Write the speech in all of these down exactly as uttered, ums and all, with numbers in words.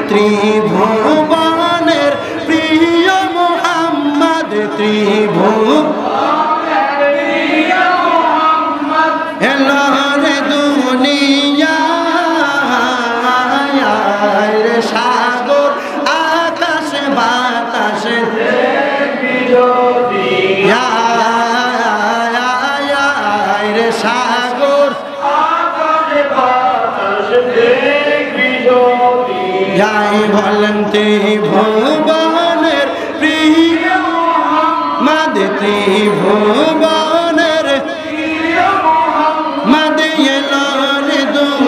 ত্রিভুবনের প্রিয় মুহাম্মদ ত্রিভুবনের প্রিয় মুহাম্মদ এলো রে দুনিয়ায় রে সাগর আকাশ বাতাস দেখবি যদি রে সাগর আকাশ বাতাস দেখবি যদি যাই বলেন ত্রিভুবনের প্রিয় মুহাম্মদ ত্রিভুবনের প্রিয় মুহাম্মদ এলো রে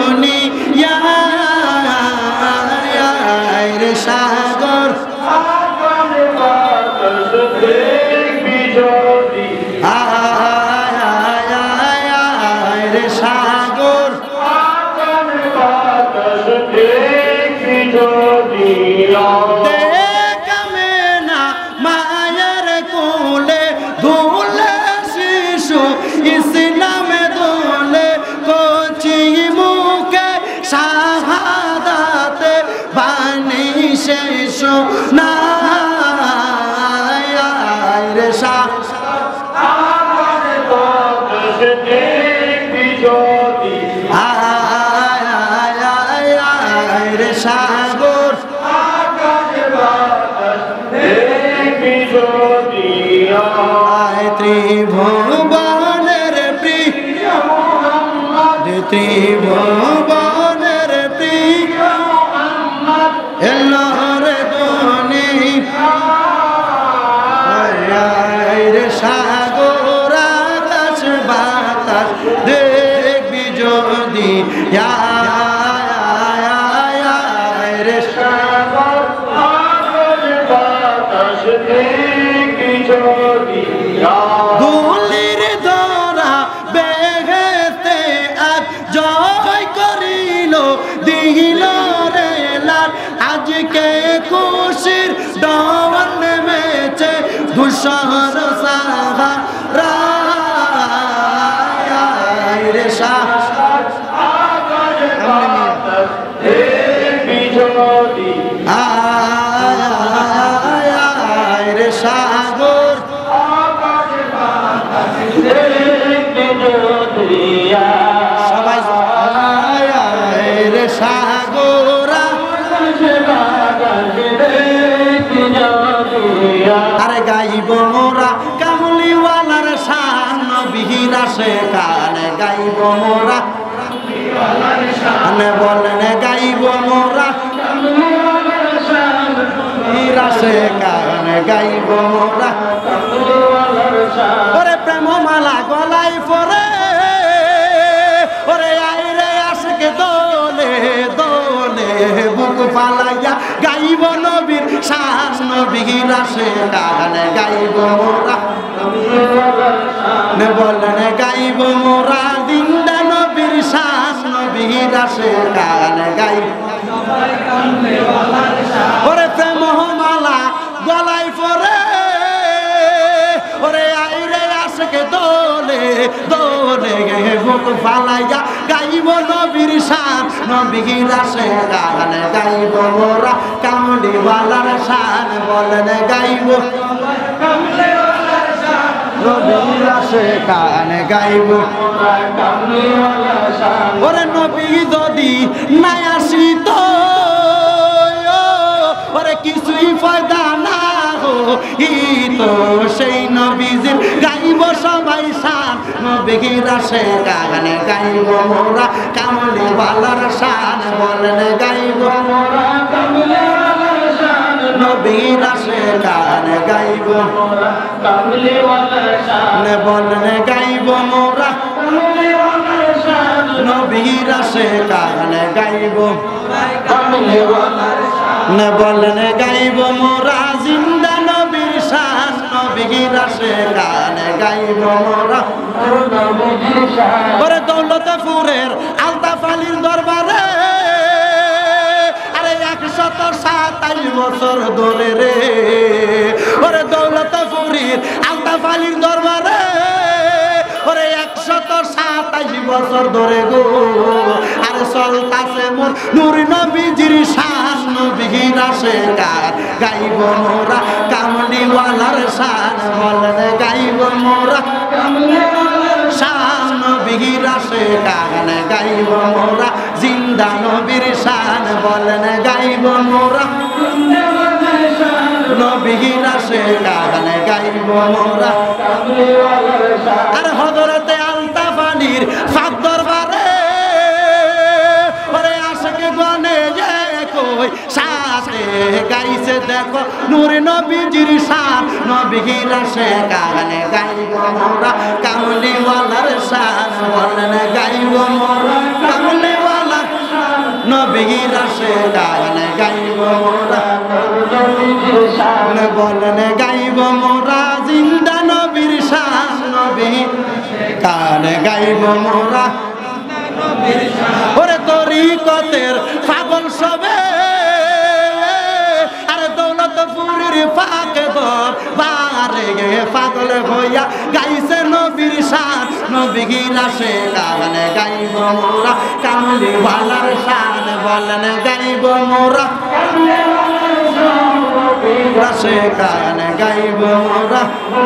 দুনিয়ায় রে সাগর আকাশ বাতাস দেখবি যদি আয় আয় রে সাগর আকাশ বাতাস দেখবি যদি দেখমে না মায়ের কোলে ধুলে শিশু ইসলামে দোলে কচি মুখে শাহাদাতে বাণী শেষ না রে সাগর আকাশ বাতাস দেখবি যদি আয় আয় রে সাগর আকাশ বাতাস দেখবি যদি আয় ত্রিভুবনের প্রিয় মুহাম্মদ ত্রিভুবনের প্রিয় মুহাম্মদ এলো রে দুনিয়ায় রে সাগর আকাশ বাতাস দেখবি যদি রে সাগর আকাশ বাতাস দেখবি যদি দুলির ধরা বেহেশতে আজ জয় করিল দিল রে লাল আজকে খুশির দাওয়াত নেমেছে ধূসর সাহারা রে সাগর আকাশ বাতাস দেখবি যদি আয় রে সাগর আকাশ বাতাস দেখবি যদি সবাই আয় রে সাগর আকাশ বাতাস দেখবি যদি আরে গাইব মোরা কামলিওয়ালার শান নবীর আসে কানে গাইব মোরা কামলিওয়ালার বলেন গাইব মোরা কামলিওয়ালার শান নবীর আসে কানে গাইব মোরা কামলিওয়ালার শান ওরে প্রেম মালা গলায় পরে ওরে আইরে আশকে দোলে দোলে বুক পালাইয়া গাইব নবীর শান নবীর আসে কানে গাইব মোরা নে বলেন গাইব মোরা দিনদা নবীর শান নবীর আসে কানে গাইব ওরে প্রেম মালা গলায় পরে ওরে আইরে আশকে দোলে দোলে বুক পালাইয়া গাইব নবীর শান নবীর আসে কানে গাইব মোরা কামলিওয়ালার শান বলেন গাইব কামলিওয়ালার শান নবীর আসে কানে গাইব কামলিওয়ালার শান ওরে নবী যদি না আসিত ওরে কিছুই ফায়দা না হইতো সেই নবীজির গাইব সবাই শান নবীর আসে কানে গাইব মোরা কামলিওয়ালার শান বলেন গাইব মোরা কামলিওয়ালার শান নবীর আসে কানে গাইব মোরা কামলিওয়ালার শান বলেন গাইব মোরা কামলিওয়ালার শান নবীর আসে কানে গাইব কামলিওয়ালার শান বলেন গাইব মোরা জিন্দা নবীর শান নবীর আসে কানে গাইব মোরা নবীর শান ওরে দৌলতপুরের আলতাফ আলীর দরবারে আরে একশত সাতাইশ বছর ধরে রে ওরে দৌলতপুরের আলতাফ আলীর দরবারে ওরে একশত সাতাইশ বছর ধরে গো আর চলতাছে মোর নূর নবীজির শান নবী আসে গান গাইব মোরা কামলিওয়ালার শান বলেন গাইব মোরা কামলিওয়ালার শান নবীর আসে গান গাইব মোরা জিন্দা নবীর শান বলেন গাইব মোরা নবীর আসে গান গাইব মোরা আর হযরতে আলতাফ আলীর ফাক দরবারে ওরে আশিক গনে যে কই সাথে গাইছে দেখো নূর নবীজির শান নবীর আসে গান গাইব মোরা কামলিওয়ালার শান বলেন গাইব মোরা কামলিওয়ালার নবীর আসে গান গাইব মোরা বলেন গাইব মোরা জিন্দা নবীর শান নবী গান গাইব মোরা ওরে তরিকতের পাগল সবে আরে দৌলতপুরের ফাঁকে দর বারে গে পাগল হইয়া গাইছে নবীর শান নবীর আসে গান গাইব মোরা কামলিওয়ালার শান বলেন গাইব মোরা আসে গান গাইব মোরা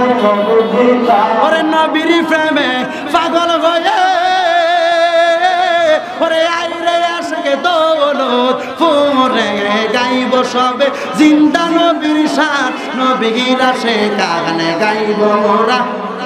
ওরে নবীর প্রেমে পাগল হয়ে ওরে আইরে আশকে দৌলত পুরে গাইব সবে জিন্দা নবীর শান নবীর আসে গান গাইব মোরা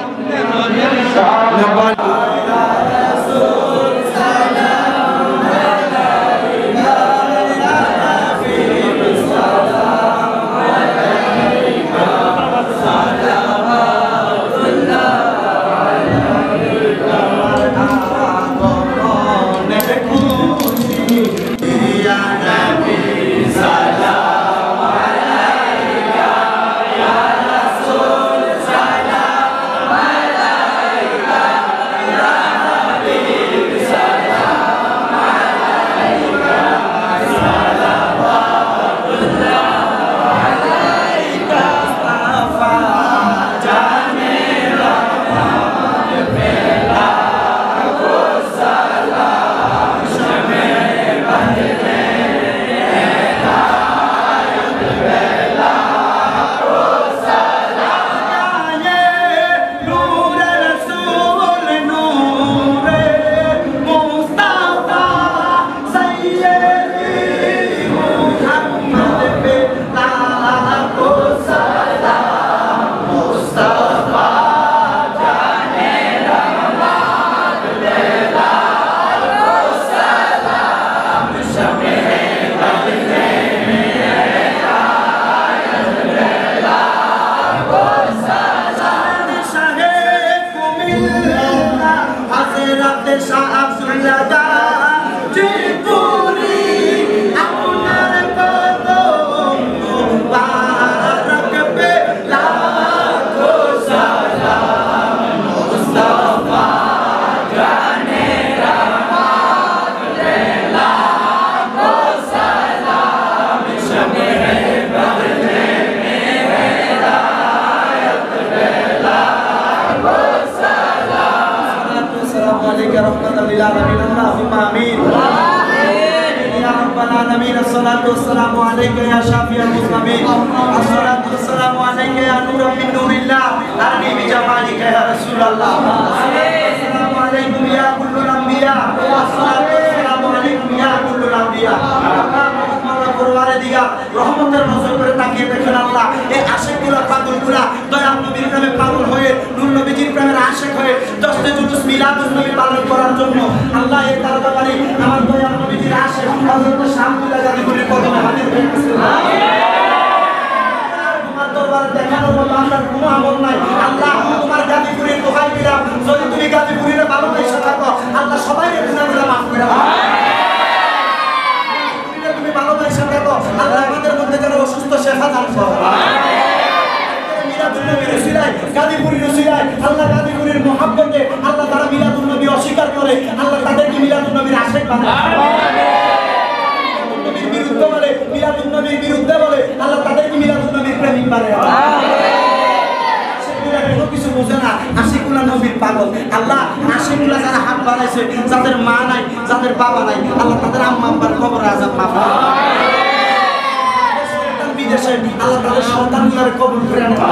রহমতের নজর করে তাকিয়ে দেখেন আল্লাহ এই আশিকগুলো পাগলগুলা দয়াল নবীর প্রেমে পাগল হয়ে নূর নবীজির প্রেমের আশিক হয়ে দশটা জুলুস মিলাদুন নবী পালন করার জন্য আল্লাহ এই তারকাবাড়ি আমার দয়াল নবীজির আশিক হযরত শামসুল গাজীপুরের কদমে হাজির হয়ে গেছে। তোমার দরবারে দেখানোর মতো আমার কোনো আমল নাই আল্লাহ, তোমার গাজীপুরের দোহাই দিলাম, যদি তুমি গাজীপুরের ভালোবাসা থাকো আল্লাহ সবাইকে গুনাহগুলো মাফ করে দাও। তুমি ভালোবাসা থাকো আল্লাহ আমাদের মধ্যে যারা অসুস্থ শেফা দান করো। মিলাদুন নবীর উসিলায় গাজীপুরের উসিলায় আল্লাহ গাজীপুরের মহব্বতে আল্লাহ তারা মিলাদুন নবী অস্বীকার করে আল্লাহ তাদেরকে মিলাদুন নবীর আশিক বানায়। মিলাদুন নবীর বিরুদ্ধে বলে মিলাদুন নবীর বিরুদ্ধে বলে আল্লাহ তাদেরকে মিলাদুন নবীর প্রেমিক বানায়। কোনো কিছু বোঝে না, আশিকুল্লাহ নবীর পাগল। আল্লাহ আশিকুল্লাহ যারা হাত বাড়াইছে, যাদের মা নাই, যাদের বাবা নাই, আল্লাহ তাদের আম্মা আব্বার কবরে আযাব মাফ করুন। আল্লাহ তাদের সন্তানগুলোরে কবুল করে নেন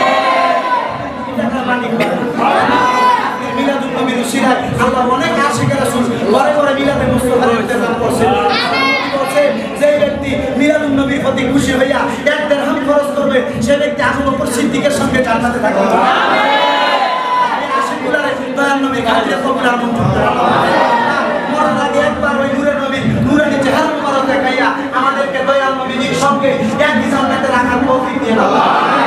টাকা মালিক মিলাদুন নবীর উসিলায় আল্লাহ অনেক আশিক রাসূল ঘরে ঘরে মিলাদে মুস্তাফার ইন্তজাম করছেন যে ব্যক্তি মিলাদুন নবীর প্রতি খুশি হইয়া এক দিরহাম খরচ করবে সে ব্যক্তি আবু বকর সিদ্দিকের সঙ্গে জান্নাতে থাকবে এই আশিকগুলারে দয়াল নবী খাতিরে কবুল আমন্ত্রণ করেন মরার আগে একবার ওই নূরের নবী নূরানি চেহারা মুবারক দেখাইয়া আমাদেরকে দয়াল নবীর সঙ্গে এক জান্নাতে রাখার তৌফিক দিয়ে দাও।